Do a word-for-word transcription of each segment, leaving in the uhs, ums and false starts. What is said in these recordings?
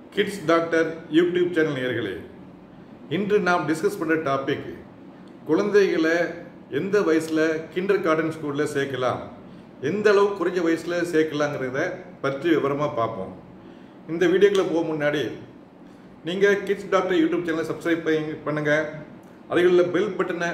Kids doctor YouTube channel நேயர்களே, இன்று நாம் டிஸ்கஸ் பண்ணுற டாபிக் குழந்தைகளை எந்த வயசில் கிண்டர் கார்டன் ஸ்கூலில் சேர்க்கலாம், எந்த அளவு குறைஞ்ச வயசில் சேர்க்கலாங்கிறத பற்றி விவரமாக பார்ப்போம். இந்த வீடியோக்குள்ளே போக முன்னாடி நீங்கள் கிட்ஸ் டாக்டர் யூடியூப் சேனலை சப்ஸ்கிரைப் பண்ணி பண்ணுங்கள், அதில் பெல் பட்டனை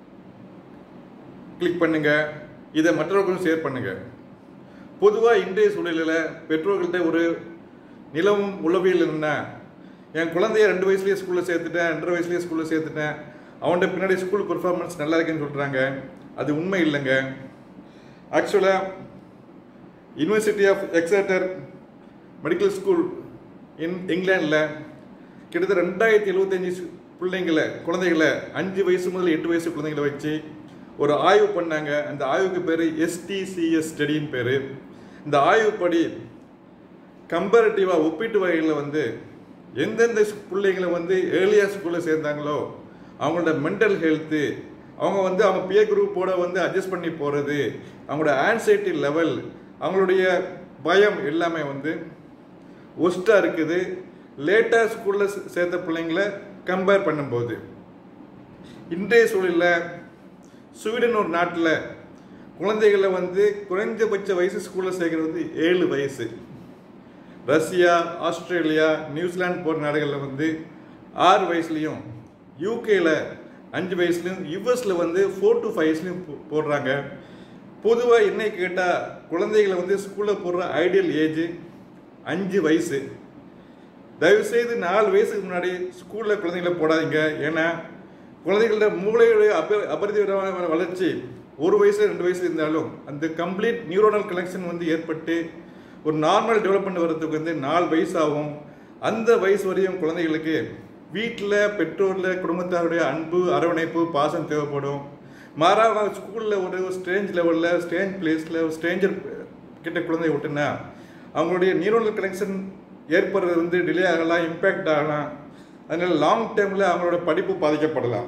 கிளிக் பண்ணுங்கள், இதை மற்றவர்களும் ஷேர் பண்ணுங்கள். பொதுவாக இன்றைய சூழலில் பெற்றோர்கள்ட்ட ஒரு நிலவும் உளவியல் என்ன, என் குழந்தைய ரெண்டு வயசுலேயே ஸ்கூலில் சேர்த்துட்டேன், ரெண்டரை வயசுலேயே ஸ்கூலில் சேர்த்துட்டேன், அவன்கிட்ட பின்னாடி ஸ்கூல் பெர்ஃபார்மன்ஸ் நல்லா இருக்குன்னு சொல்கிறாங்க. அது உண்மை இல்லைங்க. ஆக்சுவலாக university of Exeter medical school in இங்கிலாண்டில் கிட்டத்தட்ட ரெண்டாயிரத்தி எழுபத்தஞ்சி பிள்ளைங்களை குழந்தைகளை அஞ்சு வயசு முதல் எட்டு வயசு குழந்தைகளை வச்சு ஒரு ஆய்வு பண்ணாங்க. அந்த ஆய்வுக்கு பேர் எஸ்டிசிஎஸ் ஸ்டடின்னு பேர். இந்த ஆய்வுப்படி கம்பேரிட்டிவாக ஒப்பீட்டு வகையில் வந்து எந்தெந்த பிள்ளைங்களை வந்து ஏர்லியாக ஸ்கூலில் சேர்ந்தாங்களோ அவங்களோட மென்டல் ஹெல்த்து, அவங்க வந்து அவங்க பியர் குரூப்போட வந்து அட்ஜஸ்ட் பண்ணி போகிறது, அவங்களோட ஆன்சைட்டி லெவல், அவங்களுடைய பயம் எல்லாமே வந்து ஒஸ்ட்டாக இருக்குது லேட்டாக ஸ்கூலில் சேர்த்த பிள்ளைங்களை கம்பேர் பண்ணும்போது. இன்றைய சூழலில் ஸ்வீடன் ஒரு நாட்டில் குழந்தைகளை வந்து குறைஞ்சபட்ச வயசு ஸ்கூலில் சேர்க்கறது வந்து ஏழு வயசு. ரஷ்யா, ஆஸ்திரேலியா, நியூசிலாந்து போன்ற நாடுகளில் வந்து ஆறு வயசுலேயும், யூகேயில் அஞ்சு வயசுலையும், யூஎஸில் வந்து ஃபோர் டு ஃபைவ் வயசுலையும் போடுறாங்க. பொதுவாக என்னை கேட்டால் குழந்தைகளை வந்து ஸ்கூலில் போடுற ஐடியல் ஏஜ் அஞ்சு வயசு. தயவுசெய்து நாலு வயசுக்கு முன்னாடி ஸ்கூலில் குழந்தைகளை போடாதீங்க. ஏன்னா குழந்தைகளோட மூளையுடைய அப அபரிதமான வளர்ச்சி ஒரு வயசு ரெண்டு வயசு இருந்தாலும் அந்த கம்ப்ளீட் நியூரோனல் கனெக்ஷன் வந்து ஏற்பட்டு ஒரு நார்மல் டெவலப்மெண்ட் வர்றதுக்கு வந்து நாலு வயசு ஆகும். அந்த வயசு வரையும் குழந்தைகளுக்கு வீட்டில் பெற்றோரில் குடும்பத்தாருடைய அன்பு, அரவணைப்பு, பாசம் தேவைப்படும். மாறாக ஸ்கூலில் ஒரு ஸ்ட்ரேஞ்ச் லெவலில், ஸ்ட்ரேஞ்ச் பிளேஸில், ஸ்ட்ரேஞ்சர் கிட்ட குழந்தைய விட்டுனா அவங்களுடைய நியூரோனல் கனெக்ஷன் ஏற்படுறது வந்து டிலே ஆகலாம், இம்பேக்ட் ஆகலாம். அதனால் லாங் டேர்மில் அவங்களோட படிப்பு பாதிக்கப்படலாம்.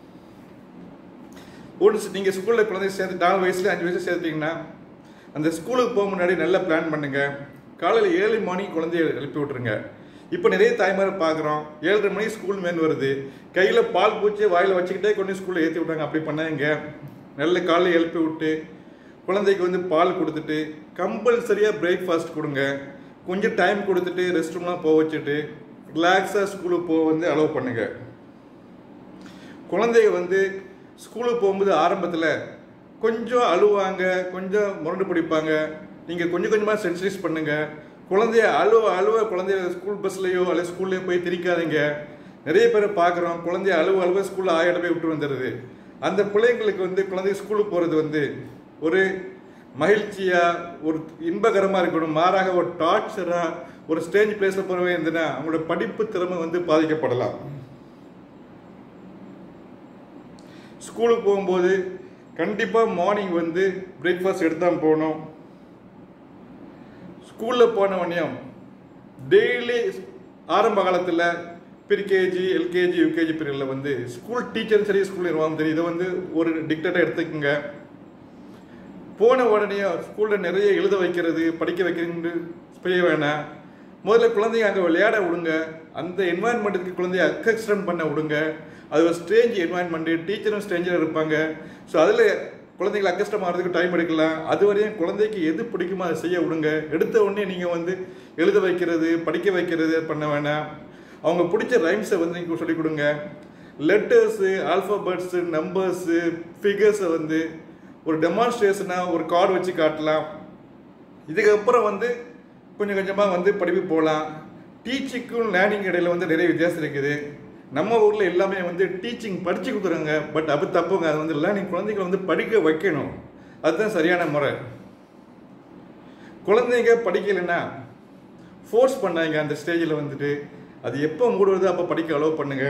ஒரு நீங்கள் ஸ்கூலில் குழந்தைய சேர்த்து நாலு வயசுல அஞ்சு வயசு சேர்த்தீங்கன்னா அந்த ஸ்கூலுக்கு போக முன்னாடி நல்லா பிளான் பண்ணுங்கள். காலையில் ஏழு மணி குழந்தைய எழுப்பி விட்டுருங்க. இப்போ நிறைய தாய்மாரை பார்க்குறோம், ஏழரை மணி ஸ்கூல் மேன் வருது, கையில் பால் பூச்சி வாயில் வச்சுக்கிட்டே கொண்டு ஸ்கூலில் ஏற்றி விட்டாங்க. அப்படி பண்ணாங்க. நல்ல காலையில் எழுப்பி விட்டு குழந்தைக்கு வந்து பால் கொடுத்துட்டு கம்பல்சரியாக பிரேக்ஃபாஸ்ட் கொடுங்க. கொஞ்சம் டைம் கொடுத்துட்டு ரெஸ்ட் ரூம்லாம் போக வச்சுட்டு ரிலாக்ஸாக ஸ்கூலுக்கு போக வந்து அலோவ் பண்ணுங்க. குழந்தைங்க வந்து ஸ்கூலுக்கு போகும்போது ஆரம்பத்தில் கொஞ்சம் அழுவாங்க, கொஞ்சம் முரண்டு பிடிப்பாங்க. நீங்கள் கொஞ்சம் கொஞ்சமாக சென்சிடைஸ் பண்ணுங்கள். குழந்தைய அழுவ அழுவ குழந்தைய ஸ்கூல் பஸ்லையோ அல்லது ஸ்கூல்லையோ போய் திரிக்காதீங்க. நிறைய பேர் பார்க்குறோம், குழந்தைய அழுவ அழுவ ஸ்கூலில் ஆயிரம் போய் விட்டு வந்துடுது. அந்த பிள்ளைங்களுக்கு வந்து குழந்தைய ஸ்கூலுக்கு போகிறது வந்து ஒரு மகிழ்ச்சியாக, ஒரு இன்பகரமாக இருக்கணும். மாறாக ஒரு டார்ச்சராக, ஒரு ஸ்டேஜ் பிளேஸில் போகிறவே இருந்ததுன்னா அவங்களோட படிப்பு திறமை வந்து பாதிக்கப்படலாம். ஸ்கூலுக்கு போகும்போது கண்டிப்பாக மார்னிங் வந்து பிரேக்ஃபாஸ்ட் எடுத்தால் போகணும். ஸ்கூலில் போனவனையும் டெய்லி ஆரம்ப காலத்தில் ப்ரீகேஜி, எல்கேஜி, யூகேஜி பீரியடில் வந்து ஸ்கூல் டீச்சரும் சரி, ஸ்கூல் நிர்வாகம் சரி, இதை வந்து ஒரு டிக்டேட்டாக எடுத்துக்கோங்க. போன உடனே ஸ்கூலில் நிறைய எழுத வைக்கிறது, படிக்க வைக்கிறது செய்ய வேணாம். முதல்ல குழந்தைங்க அங்கே விளையாட விடுங்க. அந்த என்வாயன்மெண்ட்டுக்கு குழந்தைய அக்கஸ்டம் பண்ண விடுங்க. அது ஒரு ஸ்ட்ரேஞ்ச் என்வாயன்மெண்ட்டு, டீச்சரும் ஸ்ட்ரேஞ்சராக இருப்பாங்க. ஸோ அதில் குழந்தைகளை அக்கஸ்டம் ஆகிறதுக்கு டைம் எடுக்கலாம். அது வரையும் குழந்தைக்கு எது பிடிக்குமோ அதை செய்ய விடுங்க. எடுத்த உடனே நீங்கள் வந்து எழுத வைக்கிறது, படிக்க வைக்கிறது பண்ண வேணாம். அவங்க பிடிச்ச ரைம்ஸை வந்து நீங்கள் சொல்லிக் கொடுங்க. லெட்டர்ஸு, ஆல்ஃபபெட்ஸு, நம்பர்ஸு, ஃபிகர்ஸை வந்து ஒரு டெமான்ஸ்ட்ரேஷனாக ஒரு கார்டு வச்சு காட்டலாம். இதுக்கப்புறம் வந்து கொஞ்சம் கொஞ்சமாக வந்து படிப்பு போகலாம். டீச்சிங்க்கும் லேர்னிங் இடையில் வந்து நிறைய வித்தியாசம் இருக்குது. நம்ம ஊரில் எல்லாமே வந்து டீச்சிங் படித்து கொடுக்குறாங்க, பட் அது தப்புங்க. அது வந்து லேர்னிங் குழந்தைங்களை வந்து படிக்க வைக்கணும். அதுதான் சரியான முறை. குழந்தைங்க படிக்கலைன்னா ஃபோர்ஸ் பண்ணாங்க அந்த ஸ்டேஜில் வந்துட்டு. அது எப்போ மூடுவது அப்போ படிக்க அலோவ் பண்ணுங்க.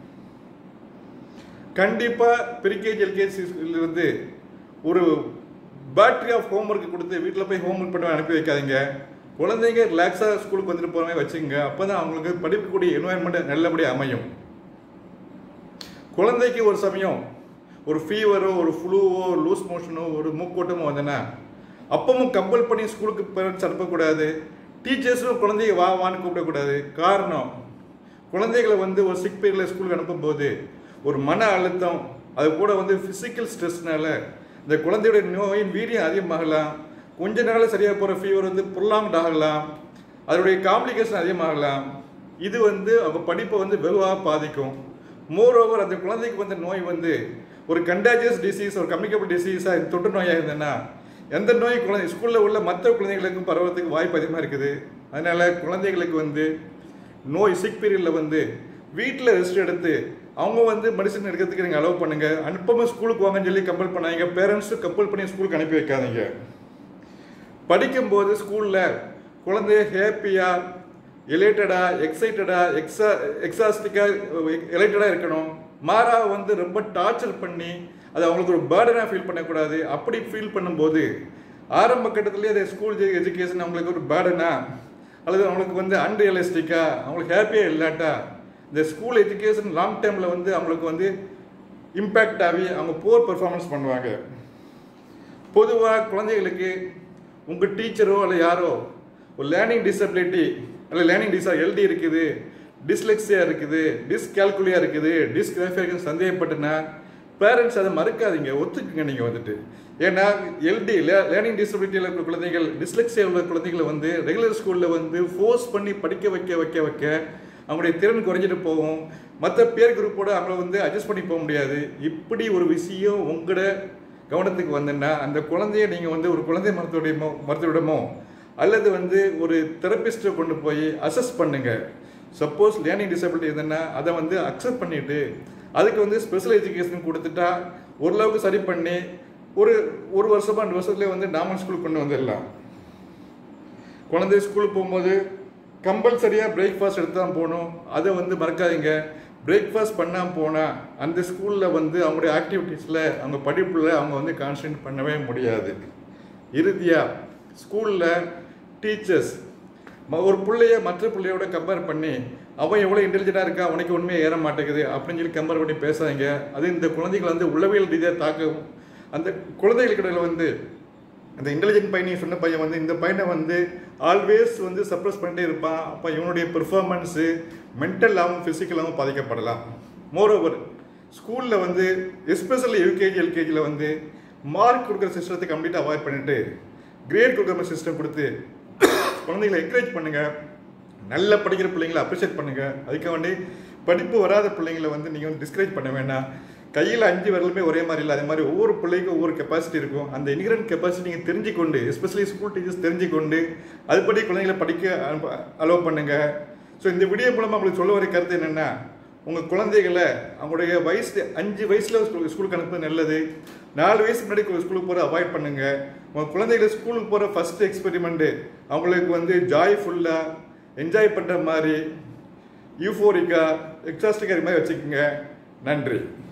கண்டிப்பாக ப்ரீகேஜி, எல்கேஜியில் வந்து ஒரு பேட்டரி ஆஃப் ஹோம்ஒர்க் கொடுத்து வீட்டில் போய் ஹோம்ஒர்க் பண்ண அனுப்பி வைக்காதீங்க. குழந்தைங்க ரிலாக்ஸாக ஸ்கூலுக்கு வந்துட்டு போகிறவங்க வச்சுக்கோங்க. அப்போ தான் அவங்களுக்கு படிக்கக்கூடிய என்வாயன்மெண்ட் நல்லபடியாக அமையும். குழந்தைக்கு ஒரு சமயம் ஒரு ஃபீவரோ, ஒரு ஃப்ளூவோ, லூஸ் மோஷனோ, ஒரு மூக்கோட்டமோ வந்ததுன்னா அப்பவும் கம்பல் பண்ணி ஸ்கூலுக்கு பேரண்ட்ஸ் அனுப்பக்கூடாது. டீச்சர்ஸும் குழந்தைங்க வா வான்னு கூப்பிடக்கூடாது. காரணம், குழந்தைகளை வந்து ஒரு சிக் பீரியடில் ஸ்கூலுக்கு அனுப்பும்போது ஒரு மன அழுத்தம், அது கூட வந்து ஃபிசிக்கல் ஸ்ட்ரெஸ்னால இந்த குழந்தையோட நோயின் வீரியம் அதிகமாகலாம். கொஞ்ச நாள் சரியாக போகிற ஃபீவர் வந்து ப்ரொலாங்ட் ஆகலாம். அதனுடைய காம்ப்ளிகேஷன் அதிகமாகலாம். இது வந்து அவங்க படிப்பை வந்து வெகுவாக பாதிக்கும். மோர் ஓவர் அந்த குழந்தைக்கு வந்த நோய் வந்து ஒரு கண்டாஜியஸ் டிசீஸ், ஒரு கம்யூனிகபிள் டிசீஸாக தொற்று நோயாக இருந்ததுன்னா எந்த நோய் குழந்தை ஸ்கூலில் உள்ள மற்ற குழந்தைகளுக்கும் பரவறதுக்கு வாய்ப்பு அதிகமாக இருக்குது. அதனால் குழந்தைகளுக்கு வந்து நோய் சிக் பீரியடில் வந்து வீட்டில் ரெஸ்ட் எடுத்து அவங்க வந்து மெடிசன் எடுக்கிறதுக்கு நீங்கள் அலோவ் பண்ணுங்கள். அனுப்பாமல் ஸ்கூலுக்கு வாங்கன்னு சொல்லி கம்பல் பண்ணாங்க. பேரண்ட்ஸும் கம்பல் பண்ணி ஸ்கூலுக்கு அனுப்பி வைக்காதீங்க. படிக்கும்போது ஸ்கூலில் குழந்தைய ஹேப்பியாக, எலேட்டடாக, எக்ஸைட்டடாக, எக்ஸா எக்ஸாஸ்டிக்காக எலைட்டடாக இருக்கணும். மாறா வந்து ரொம்ப டார்ச்சர் பண்ணி அது அவங்களுக்கு ஒரு பேர்டனாக ஃபீல் பண்ணக்கூடாது. அப்படி ஃபீல் பண்ணும்போது ஆரம்ப கட்டத்துலேயே அது ஸ்கூல் எஜுகேஷன் அவங்களுக்கு ஒரு பேர்டனா அல்லது அவங்களுக்கு வந்து அன்ரியலிஸ்டிக்காக, அவங்களுக்கு ஹாப்பியாக இல்லாட்டா இந்த ஸ்கூல் எஜுகேஷன் லாங் டைமில் வந்து அவங்களுக்கு வந்து இம்பேக்ட் ஆகி அவங்க போர் பெர்ஃபார்மன்ஸ் பண்ணுவாங்க. பொதுவாக குழந்தைகளுக்கு உங்கள் டீச்சரோ அல்ல யாரோ ஒரு லேர்னிங் டிசபிலிட்டி அல்ல லேர்னிங் டிசா எல்டி இருக்குது, டிஸ்லெக்ஸியா இருக்குது, டிஸ்கால்குலியா இருக்குது, டிஸ்கிராஃபியா இருக்குது சந்தேகப்பட்டுனா பேரண்ட்ஸ் அதை மறுக்காதீங்க, ஒத்துக்குங்க. நீங்கள் வந்துட்டு ஏன்னா எல்டி லேர்னிங் டிசபிலிட்டியில் இருக்கிற குழந்தைகள், டிஸ்லெக்ஸியா உள்ள குழந்தைகளை வந்து ரெகுலர் ஸ்கூலில் வந்து ஃபோர்ஸ் பண்ணி படிக்க வைக்க வைக்க வைக்க அவங்களுடைய திறன் குறைஞ்சிட்டு போகும். மற்ற பேர் குரூப்போடு அவங்கள வந்து அட்ஜஸ்ட் பண்ணி போக முடியாது. இப்படி ஒரு விஷயம் உங்களோட கவனத்துக்கு வந்துன்னா அந்த குழந்தைய நீங்கள் வந்து ஒரு குழந்தை மருத்துவமோ மருத்துவரிடமோ அல்லது வந்து ஒரு தெரப்பிஸ்ட்டை கொண்டு போய் அசஸ் பண்ணுங்கள். சப்போஸ் லேர்னிங் டிசபிலிட்டி இருந்ததுன்னா அதை வந்து அக்செப்ட் பண்ணிவிட்டு அதுக்கு வந்து ஸ்பெஷல் எஜுகேஷன் கொடுத்துட்டா ஓரளவுக்கு சரி பண்ணி ஒரு ஒரு வருஷமாக ரெண்டு வருஷத்துலேயே வந்து நார்மல் ஸ்கூலுக்கு கொண்டு வந்துடலாம். குழந்தை ஸ்கூலுக்கு போகும்போது கம்பல்சரியாக பிரேக்ஃபாஸ்ட் எடுத்து தான் போகணும். அதை வந்து மறக்காதீங்க. பிரேக்ஃபாஸ்ட் பண்ணாமல் போனால் அந்த ஸ்கூலில் வந்து அவங்களுடைய ஆக்டிவிட்டீஸில் அவங்க படிப்பில் அவங்க வந்து கான்சன்ட்ரேட் பண்ணவே முடியாது. இறுதியாக ஸ்கூலில் டீச்சர்ஸ் ஒரு பிள்ளைய மற்ற பிள்ளையோட கம்பேர் பண்ணி அவன் எவ்வளோ இன்டெலிஜென்ட்டாக இருக்கா, அவனுக்கு உண்மையை ஏற மாட்டேங்குது அப்படின்னு சொல்லி கம்பேர் பண்ணி பேசாதீங்க. அது இந்த குழந்தைகளை வந்து உளவியல் ரீதியாக தாக்கும். அந்த குழந்தைகளுக்கிடையில் வந்து அந்த இன்டெலிஜென்ட் பையனை சொன்ன பையன் வந்து இந்த பையனை வந்து ஆல்வேஸ் வந்து சப்ரஸ் பண்ணிட்டே இருப்பான். அப்போ இவனுடைய பெர்ஃபார்மன்ஸு மென்டலாகவும் ஃபிசிக்கலாகவும் பாதிக்கப்படலாம். மோரோவர் ஸ்கூலில் வந்து எஸ்பெஷலி யூகேஜி எல்கேஜியில் வந்து மார்க் கொடுக்குற சிஸ்டத்தை கம்ப்ளீட்டாக அவாய்ட் பண்ணிவிட்டு கிரேட் கொடுக்குற சிஸ்டம் கொடுத்து குழந்தைகளை என்கரேஜ் பண்ணுங்கள். நல்லா படிக்கிற பிள்ளைங்களை அப்ரிஷியேட் பண்ணுங்கள். அதுக்காக வேண்டி படிப்பு வராத பிள்ளைங்களை வந்து நீங்கள் வந்து டிஸ்கரேஜ் பண்ண வேண்டாம். கையில் அஞ்சு வரலுமே ஒரே மாதிரி இல்லை. அதே மாதிரி ஒவ்வொரு பிள்ளைக்கும் ஒவ்வொரு கெப்பாசிட்டி இருக்கும். அந்த இன்ஹரண்ட் கெப்பாசிட்டி நீங்கள் தெரிஞ்சுக்கொண்டு எஸ்பெஷலி ஸ்கூல் டீச்சர்ஸ் தெரிஞ்சுக்கொண்டு அதுபடி குழந்தைங்களை படிக்க அலோவ் பண்ணுங்கள். ஸோ இந்த வீடியோ மூலமாக உங்களுக்கு சொல்ல வர கருத்து என்னென்னா, உங்கள் குழந்தைகளை அவங்களுடைய வயசு அஞ்சு வயசில் ஸ்கூல் ஸ்கூலுக்கு அனுப்புறது நல்லது. நாலு வயசு முன்னாடி ஸ்கூலுக்கு போகிற அவாய்ட் பண்ணுங்கள். உங்கள் குழந்தைகளை ஸ்கூலுக்கு போகிற ஃபஸ்ட் எக்ஸ்பெரிமெண்ட்டு அவங்களுக்கு வந்து ஜாய்ஃபுல்லாக என்ஜாய் பண்ணுற மாதிரி யூஃபோரிக்கா எக்ஸாஸ்டிக்காக மாதிரி வச்சுக்கோங்க. நன்றி.